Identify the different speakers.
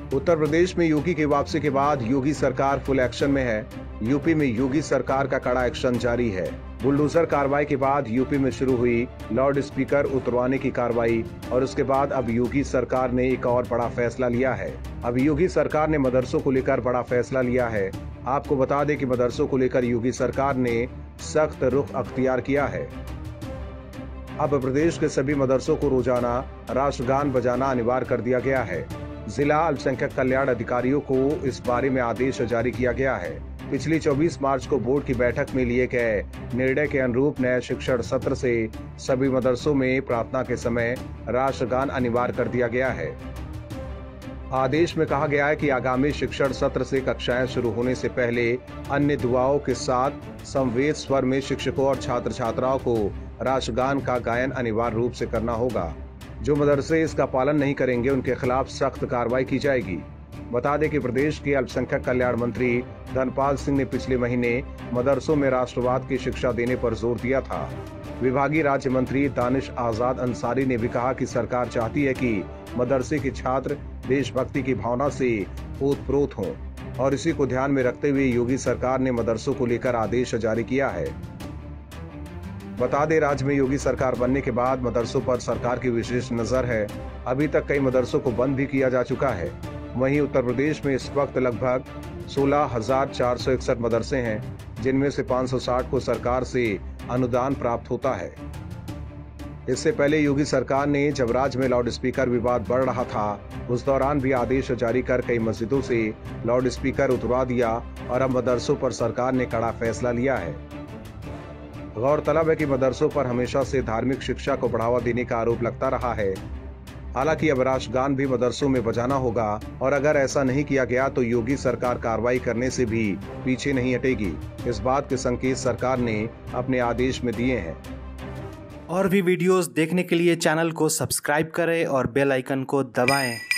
Speaker 1: उत्तर प्रदेश में योगी की वापसी के बाद योगी सरकार फुल एक्शन में है। यूपी में योगी सरकार का कड़ा एक्शन जारी है। बुलडोजर कार्रवाई के बाद यूपी में शुरू हुई लाउड स्पीकर उतरवाने की कार्रवाई और उसके बाद अब योगी सरकार ने एक और बड़ा फैसला लिया है। अब योगी सरकार ने मदरसों को लेकर बड़ा फैसला लिया है। आपको बता दें कि मदरसों को लेकर योगी सरकार ने सख्त रुख अख्तियार किया है। अब प्रदेश के सभी मदरसों को रोजाना राष्ट्रगान बजाना अनिवार्य कर दिया गया है। जिला अल्पसंख्यक कल्याण अधिकारियों को इस बारे में आदेश जारी किया गया है। पिछली 24 मार्च को बोर्ड की बैठक में लिए गए निर्णय के अनुरूप नए शिक्षण सत्र से सभी मदरसों में प्रार्थना के समय राष्ट्रगान अनिवार्य कर दिया गया है। आदेश में कहा गया है कि आगामी शिक्षण सत्र से कक्षाएं शुरू होने से पहले अन्य दुआओं के साथ समवेत स्वर में शिक्षकों और छात्र छात्राओं को राष्ट्रगान का गायन अनिवार्य रूप से करना होगा। जो मदरसे इसका पालन नहीं करेंगे उनके खिलाफ सख्त कार्रवाई की जाएगी। बता दें कि प्रदेश के अल्पसंख्यक कल्याण मंत्री धनपाल सिंह ने पिछले महीने मदरसों में राष्ट्रवाद की शिक्षा देने पर जोर दिया था। विभागीय राज्य मंत्री दानिश आजाद अंसारी ने भी कहा कि सरकार चाहती है कि मदरसे के छात्र देशभक्ति की भावना से ओतप्रोत हों और इसी को ध्यान में रखते हुए योगी सरकार ने मदरसों को लेकर आदेश जारी किया है। बता दें, राज्य में योगी सरकार बनने के बाद मदरसों पर सरकार की विशेष नजर है। अभी तक कई मदरसों को बंद भी किया जा चुका है। वहीं उत्तर प्रदेश में इस वक्त लगभग 16,461 मदरसे हैं, जिनमें से 560 को सरकार से अनुदान प्राप्त होता है। इससे पहले योगी सरकार ने जब राज्य में लाउड स्पीकर विवाद बढ़ रहा था, उस दौरान भी आदेश जारी कर कई मस्जिदों से लाउड स्पीकर उतरवा दिया और अब मदरसों पर सरकार ने कड़ा फैसला लिया है। गौरतलब है कि मदरसों पर हमेशा से धार्मिक शिक्षा को बढ़ावा देने का आरोप लगता रहा है। हालांकि अब राष्ट्रगान भी मदरसों में बजाना होगा और अगर ऐसा नहीं किया गया तो योगी सरकार कार्रवाई करने से भी पीछे नहीं हटेगी। इस बात के संकेत सरकार ने अपने आदेश में दिए हैं।
Speaker 2: और भी वीडियोस देखने के लिए चैनल को सब्सक्राइब करें और बेल आइकन को दबाएं।